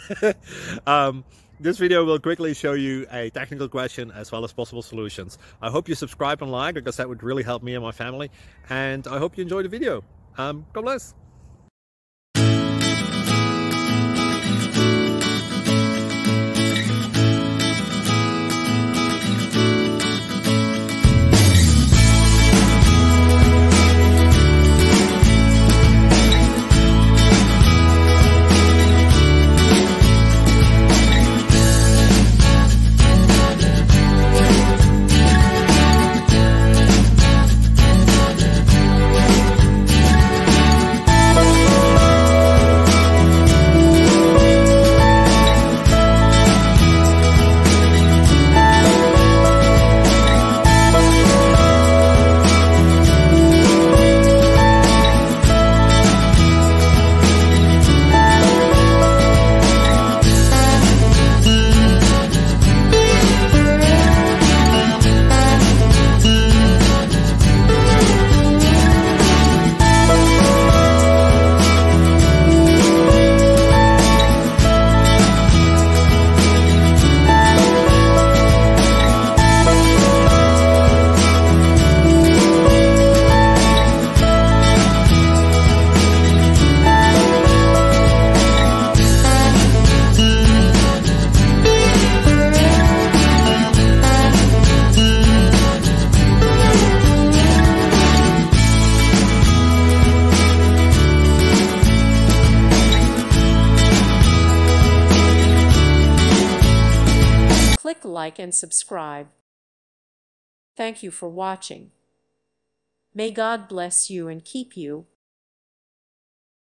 This video will quickly show you a technical question as well as possible solutions. I hope you subscribe and like, because that would really help me and my family. And I hope you enjoy the video. God bless. Click like and subscribe. Thank you for watching. May God bless you and keep you.